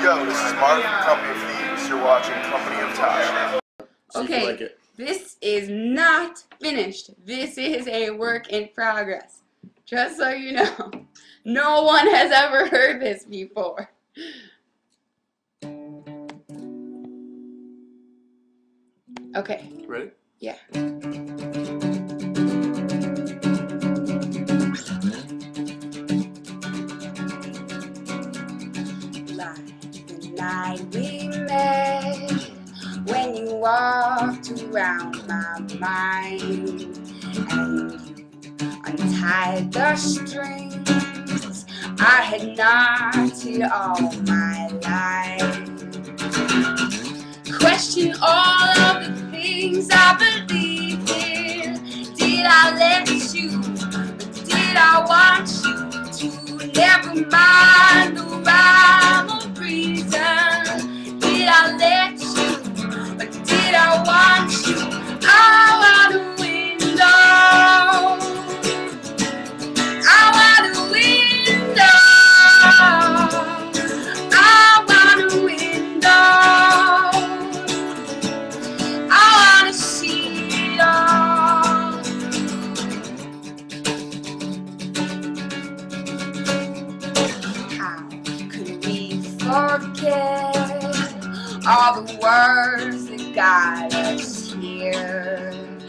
Yo, this is Mark from Company of Thieves. You're watching Company of Tasha. Okay, like it. this is not finished. This is a work in progress. Just so you know. No one has ever heard this before. Okay. Ready? Yeah. Like the night we met, when you walked around my mind and you untied the strings I had knotted all my life. Question all of the things I believed in. Did I let you, or did I want you to? Never mind the rhyme or reason. Did I let you, or did I want you? I want a window. I want a window. I want a window. I want to see it all. How could we forget all the words that got us here?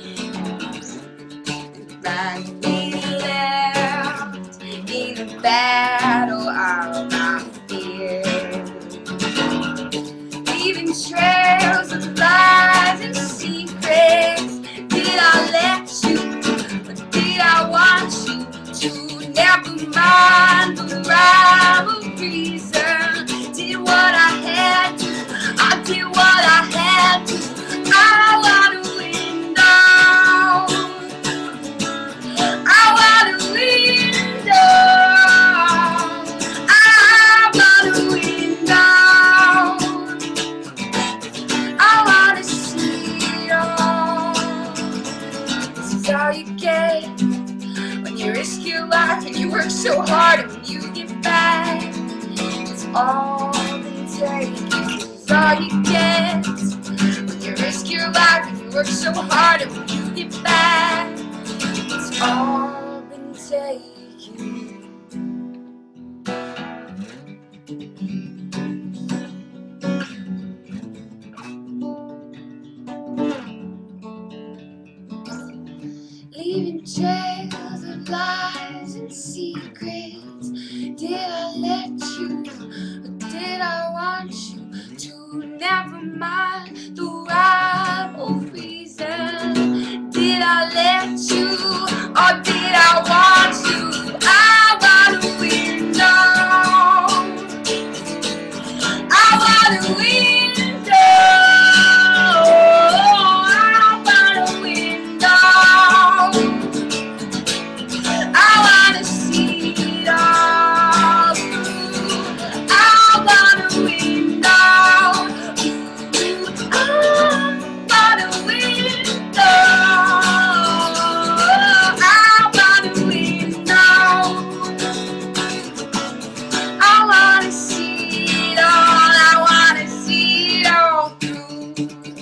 And we left in the battle of our fear, leaving trails of lies and secrets. Did I let you, or did I want you to? Never mind the rhyme or reason. Did what I had to, I did what I had to. I want a window. I want a window. I want a window. I want to see it all. This is all you get when you risk your life and you work so hard, and when you get back, it's all been taken. This is all you get when you risk your life and you work so hard, and when you get back, it's all been taken. Leaving trails of lies and secrets. Did I let you, or did I want you to? Never mind the rhyme or reason. Did I let you, or did I want you? I want a window. I want a window. I want a window. I want to see it all through. I want a window. I want a window. I want a window. I want to see it all. I want to see it all through.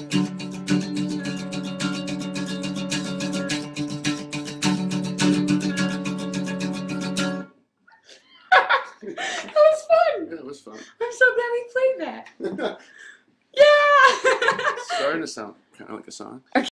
That was fun. Yeah, it was fun. I'm so glad we played that. Yeah. Starting to sound kind of like a song.